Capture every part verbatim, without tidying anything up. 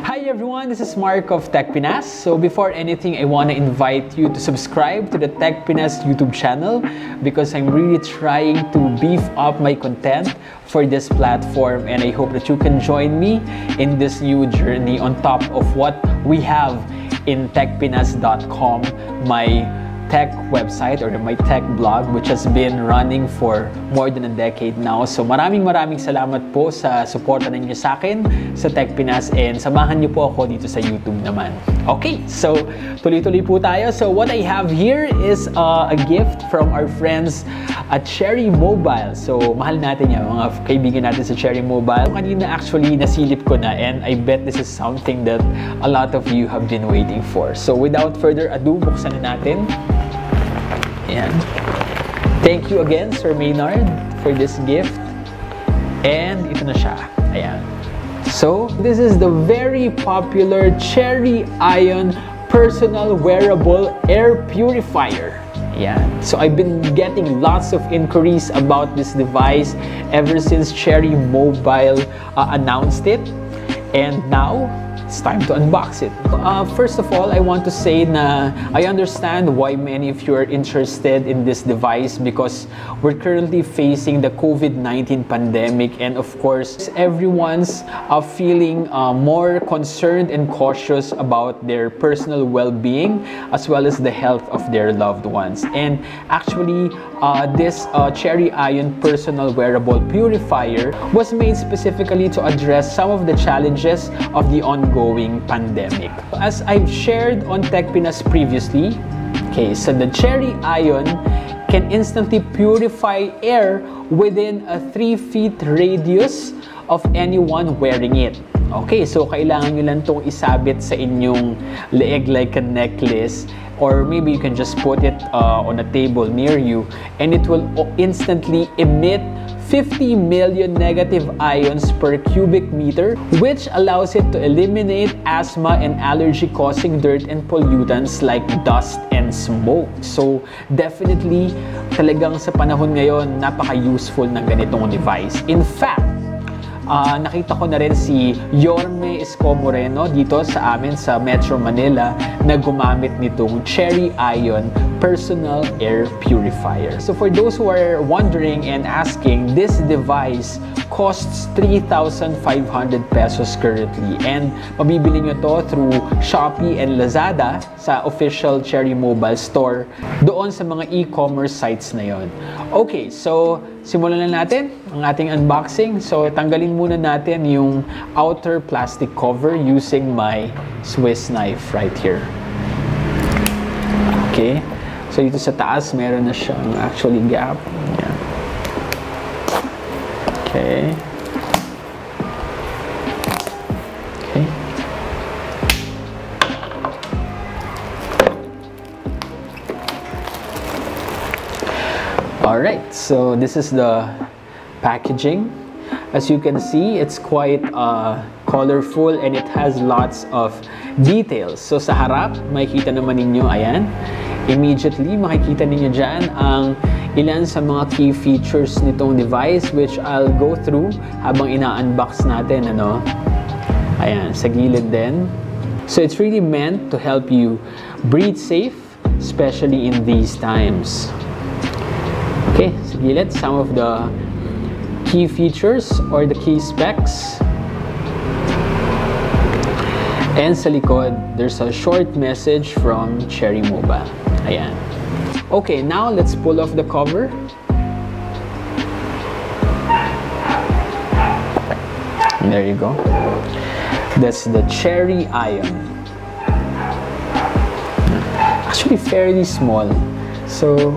Hi everyone, this is Mark of Tech Pinas. So before anything, I want to invite you to subscribe to the Tech Pinas YouTube channel because I'm really trying to beef up my content for this platform, and I hope that you can join me in this new journey on top of what we have in tech pinas dot com, my tech website or my tech blog, which has been running for more than a decade now. So maraming maraming salamat po sa suporta ninyo sa akin sa Tech Pinas, and samahan niyo po ako dito sa YouTube naman. Okay, so tuloy-tuloy po tayo. So what I have here is uh, a gift from our friends at Cherry Mobile. So mahal natin yan, mga kaibigan natin sa Cherry Mobile. Kanina actually nasilip ko na, and I bet this is something that a lot of you have been waiting for. So without further ado, buksan na natin. Ayan. Thank you again, Sir Maynard, for this gift. And ito na siya. Ayan. So, this is the very popular Cherry Ion Personal Wearable Air Purifier. Ayan. So, I've been getting lots of inquiries about this device ever since Cherry Mobile uh, announced it. And now, it's time to unbox it. Uh, first of all, I want to say na I understand why many of you are interested in this device because we're currently facing the COVID nineteen pandemic, and of course, everyone's uh, feeling uh, more concerned and cautious about their personal well-being as well as the health of their loved ones. And actually, uh, this uh, Cherry Ion Personal Wearable Purifier was made specifically to address some of the challenges of the ongoing pandemic. As I've shared on Tech Pinas previously, okay, so the Cherry Ion can instantly purify air within a three feet radius of anyone wearing it. Okay, so kailangan nyo lang itong isabit sa inyong leeg like a necklace, or maybe you can just put it uh, on a table near you, and it will instantly emit fifty million negative ions per cubic meter, which allows it to eliminate asthma and allergy-causing dirt and pollutants like dust and smoke. So, definitely, talagang sa panahon ngayon, napaka-useful ng ganitong device. In fact, Uh, nakita ko na rin si Yorme Isko Moreno dito sa amin sa Metro Manila na gumamit nitong Cherry Ion Personal Air Purifier. So for those who are wondering and asking, this device costs three thousand five hundred pesos currently, and mabibili nyo to through Shopee and Lazada sa official Cherry Mobile store doon sa mga e-commerce sites na yon. Okay, so simulan na natin ang ating unboxing. So, tanggalin muna natin yung outer plastic cover using my Swiss knife right here. Okay. So, dito sa taas, meron na siyang actually gap. Ayan. Okay. Okay. Alright, so this is the packaging. As you can see, it's quite uh, colorful and it has lots of details. So sa harap, makikita naman ninyo, ayan, immediately makikita ninyo dyan ang ilan sa mga key features nitong device, which I'll go through habang ina-unbox natin, ano. Ayan, sa gilid din. So it's really meant to help you breathe safe, especially in these times. Okay, sa gilid, some of the key features or the key specs. And sa likod, there's a short message from Cherry Mobile. Ayan. Okay, now let's pull off the cover. And there you go. That's the Cherry Ion. Actually, fairly small. So,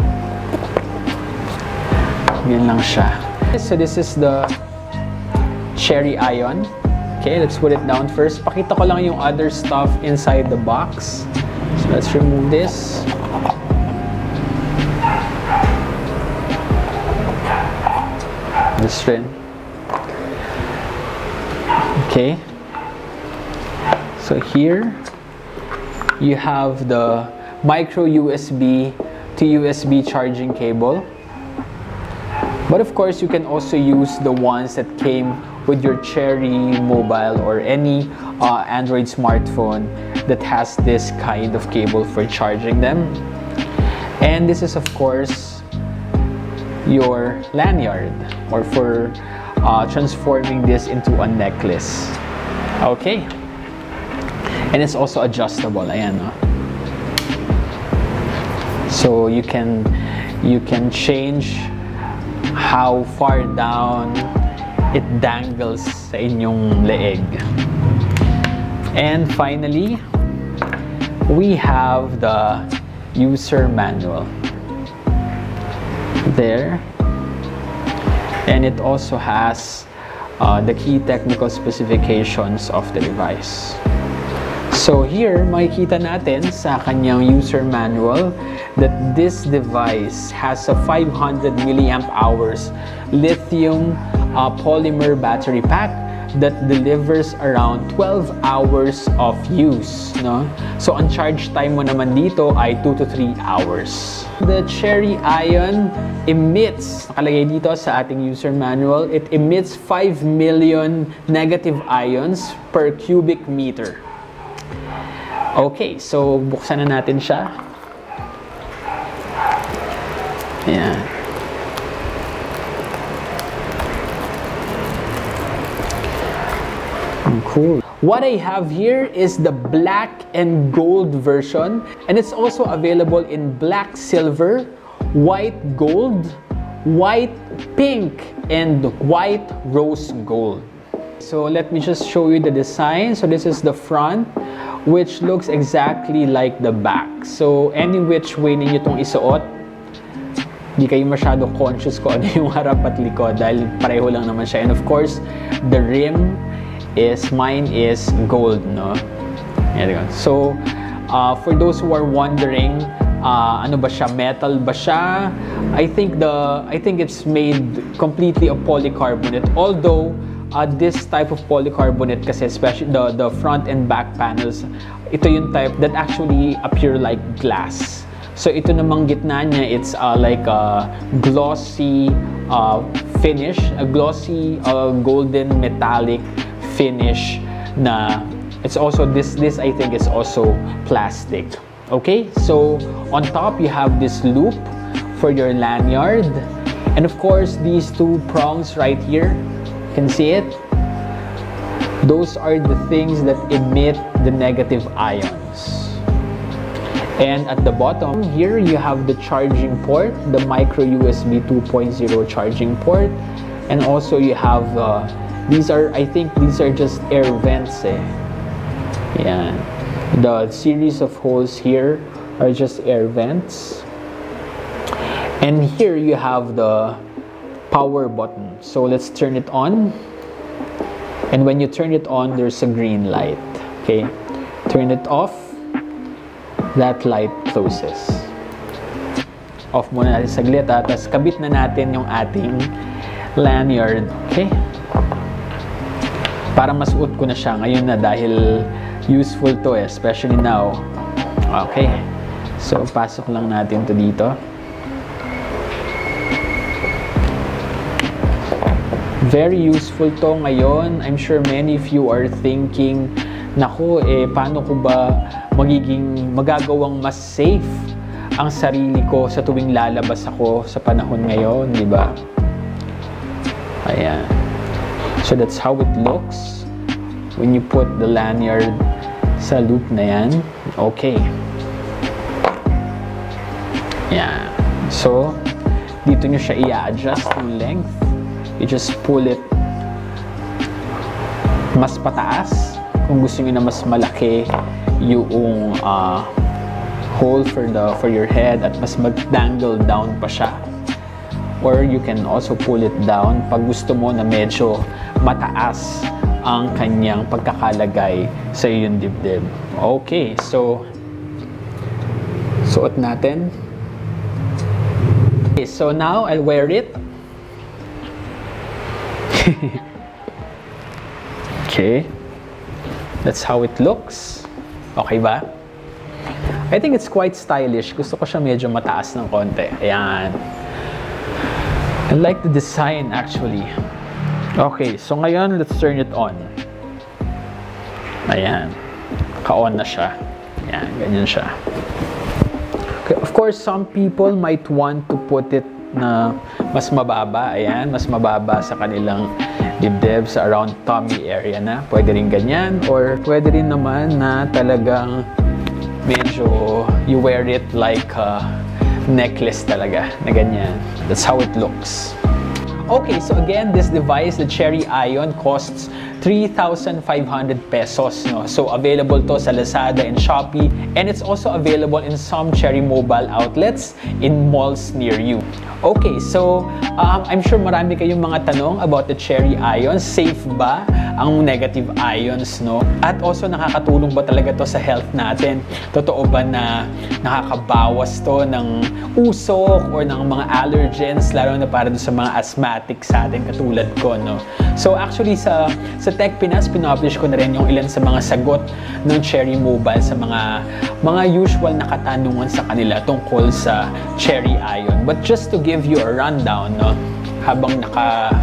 yan lang siya. So this is the Cherry Ion. Okay, let's put it down first. Pakita ko lang yung other stuff inside the box. So let's remove this. This rin. Okay. So here you have the micro U S B to U S B charging cable. But of course, you can also use the ones that came with your Cherry Mobile or any uh, Android smartphone that has this kind of cable for charging them. And this is of course your lanyard, or for uh, transforming this into a necklace. Okay, and it's also adjustable. Ayan, no? So you can you can change how far down it dangles sa inyong leeg. And finally, we have the user manual there, and it also has uh, the key technical specifications of the device. So here, makikita natin sa kanyang user manual that this device has a five hundred milliamp hours lithium uh, polymer battery pack that delivers around twelve hours of use, no? So ang charge time mo naman dito ay two to three hours. The Cherry Ion emits, nakalagay dito sa ating user manual, it emits five million negative ions per cubic meter. Okay, so buksan na natin siya. Ayan. Cool. What I have here is the black and gold version, and it's also available in black silver, white gold, white pink, and white rose gold. So let me just show you the design. So this is the front, which looks exactly like the back. So any which way ninyo itong isuot, di kayo masyado conscious ko ano yung harap at likod dahil pareho lang naman siya. And of course, the rim is, mine is gold, no? There you go. So, uh, for those who are wondering, uh, ano ba siya? Metal ba siya? I think the, I think it's made completely of polycarbonate. Although, uh, this type of polycarbonate kasi, especially the, the front and back panels, ito yung type that actually appear like glass. So ito namang gitna niya, it's uh, like a glossy uh, finish, a glossy uh, golden metallic finish na it's also this this I think is also plastic. Okay, so on top you have this loop for your lanyard, and of course these two prongs right here, you can see it. Those are the things that emit the negative ions. And at the bottom here, you have the charging port, the micro U S B two point oh charging port, and also you have uh, these are, I think these are just air vents. Eh. Yeah, the series of holes here are just air vents. And here you have the power button. So let's turn it on. And when you turn it on, there's a green light. Okay, turn it off. That light closes. Off muna natin saglit, tapos kabit na natin yung ating lanyard. Okay? Para masuot ko na siya ngayon na dahil useful to eh, especially now. Okay. So, pasok lang natin to dito. Very useful to ngayon. I'm sure many of you are thinking, naku, eh, paano ko ba magiging, magagawang mas safe ang sarili ko sa tuwing lalabas ako sa panahon ngayon, di ba? Ayan. So that's how it looks when you put the lanyard sa loop na yan. Okay. Ayan. So, dito nyo siya i-adjust yung length. You just pull it mas pataas kung gusto niyo na mas malaki yung uh, hole for the for your head at mas mag-dangle down pa siya, or you can also pull it down pag gusto mo na medyo mataas ang kanyang pagkakalagay sa iyong dibdib. Okay, so suot natin. Okay, so now I'll wear it. Okay, that's how it looks. Okay ba? I think it's quite stylish. Gusto ko siya medyo mataas ng konti. Ayan. I like the design actually. Okay, so ngayon, let's turn it on. Ayan. Ka-on na siya. Ayan, ganyan siya. Okay, of course, some people might want to put it na mas mababa. Ayan, mas mababa sa kanilang dibdib, sa around tummy area na. Pwede rin ganyan. Or pwede rin naman na talagang medyo you wear it like a necklace talaga, na ganyan. That's how it looks. Okay, so again, this device, the Cherry Ion, costs three thousand five hundred pesos. No? So available to sa Lazada and Shopee, and it's also available in some Cherry mobile outlets in malls near you. Okay, so um, I'm sure marami kayong mga tanong about the Cherry Ion. Safe ba ang negative ions, no? At also, nakakatulong ba talaga to sa health natin? Totoo ba na nakakabawas to ng usok or ng mga allergens, lalo na para sa mga asthmatic sa atin katulad ko, no? So actually, sa sa Tech Pinas, pinopublish ko na rin yung ilan sa mga sagot ng Cherry Mobile sa mga mga usual na katanungan sa kanila tungkol sa Cherry Ion. But just to give you a rundown, no, habang naka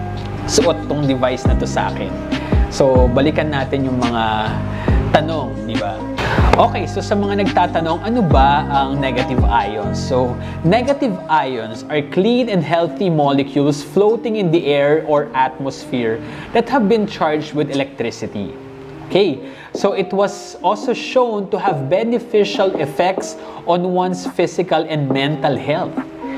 suot tong device na to sa akin. So, balikan natin yung mga tanong, di ba? Okay, so sa mga nagtatanong, ano ba ang negative ions? So, negative ions are clean and healthy molecules floating in the air or atmosphere that have been charged with electricity. Okay, so it was also shown to have beneficial effects on one's physical and mental health.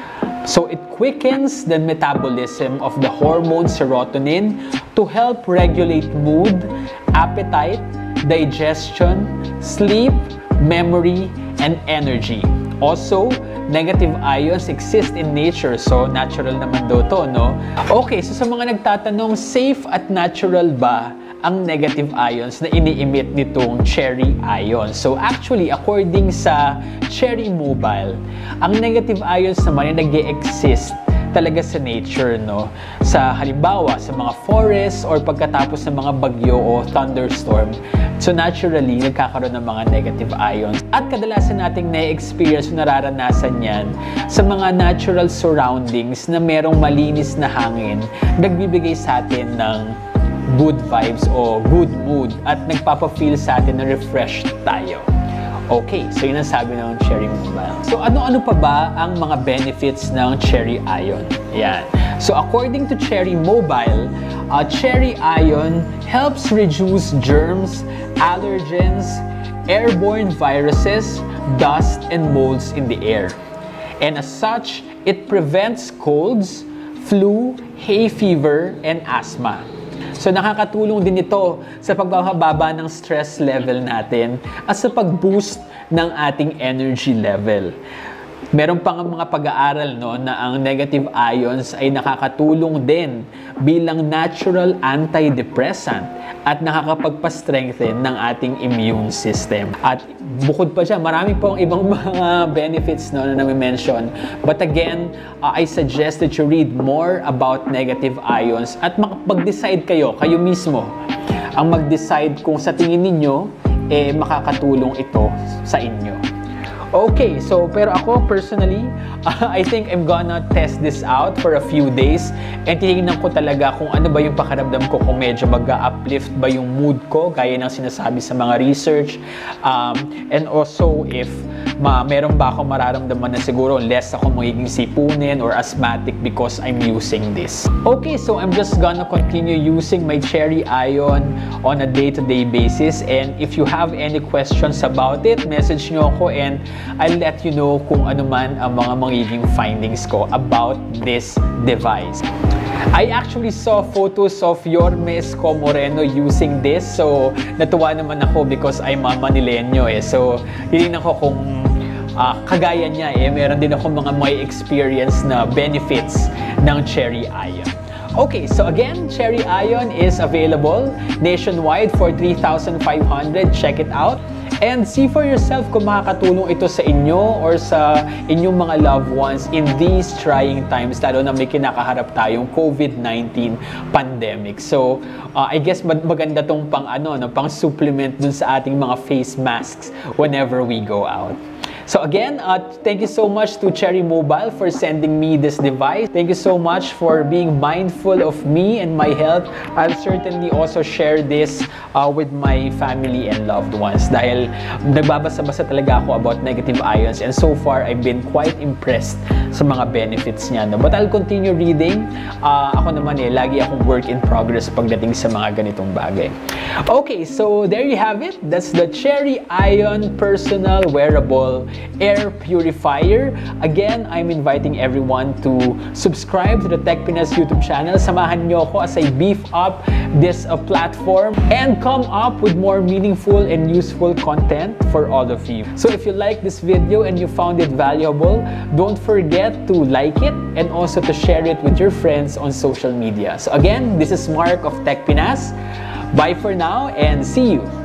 So it quickens the metabolism of the hormone serotonin to help regulate mood, appetite, digestion, sleep, memory, and energy. Also, negative ions exist in nature, so natural naman daw to, no? Okay, so sa mga nagtatanong, safe at natural ba ang negative ions na ini-emit nitong Cherry Ion? So actually, according sa Cherry Mobile, ang negative ions naman ay nag-e-exist talaga sa nature, no? Sa halimbawa, sa mga forests or pagkatapos ng mga bagyo o thunderstorm. So naturally, nagkakaroon ng mga negative ions. At kadalasan nating na-experience o nararanasan yan sa mga natural surroundings na merong malinis na hangin, nagbibigay sa atin ng good vibes o good mood at nagpapa-feel sa atin na refreshed tayo. Okay, so yun ang sabi ng Cherry Mobile. So ano-ano pa ba ang mga benefits ng Cherry Ion? Yan. So according to Cherry Mobile, uh, Cherry Ion helps reduce germs, allergens, airborne viruses, dust, and molds in the air. And as such, it prevents colds, flu, hay fever, and asthma. So nakakatulong din ito sa pagbababa ng stress level natin at sa pag-boost ng ating energy level. Meron pang mga pag-aaral, no, na ang negative ions ay nakakatulong din bilang natural antidepressant at nakakapagpa-strengthen ng ating immune system. At bukod pa dyan, marami pong ibang mga benefits, no, na nami-mention. But again, uh, I suggest that you read more about negative ions at makapag-decide kayo, kayo mismo, ang mag-decide kung sa tingin ninyo, eh, makakatulong ito sa inyo. Okay, so pero ako personally, uh, I think I'm gonna test this out for a few days and titingnan ko talaga kung ano ba yung pakiramdam ko, kung medyo mag-uplift ba yung mood ko gaya ng sinasabi sa mga research, um, and also if ma meron ba ako mararamdaman na siguro less ako magiging sipunin or asthmatic because I'm using this. Okay, so I'm just gonna continue using my Cherry Ion on a day-to-day basis, and if you have any questions about it, message nyo ako and I'll let you know kung ano man ang mga magiging findings ko about this device. I actually saw photos of Yorme Esco Moreno using this, so natuwa naman ako because I'm a Manileño eh. So, tinignan ko kung uh, kagaya niya eh. Meron din ako mga may experience na benefits ng Cherry Ion. Okay, so again, Cherry Ion is available nationwide for three thousand five hundred. Check it out. And see for yourself kung makakatulong ito sa inyo or sa inyong mga loved ones in these trying times, lalo na may kinakaharap tayong COVID nineteen pandemic. So, uh, I guess maganda tong pang, ano, no, pang supplement dun sa ating mga face masks whenever we go out. So again, uh, thank you so much to Cherry Mobile for sending me this device. Thank you so much for being mindful of me and my health. I'll certainly also share this uh, with my family and loved ones dahil nagbabasa-basa talaga ako about negative ions, and so far I've been quite impressed sa mga benefits niya. No? But I'll continue reading. Uh, ako naman eh, lagi akong work in progress pagdating sa mga ganitong bagay. Okay, so there you have it. That's the Cherry Ion Personal Wearable Air Purifier. Again, I'm inviting everyone to subscribe to the Tech Pinas YouTube channel. Samahan niyo ako as I beef up this uh, platform and come up with more meaningful and useful content for all of you. So if you like this video and you found it valuable, don't forget to like it and also to share it with your friends on social media. So again, this is Mark of Tech Pinas. Bye for now and see you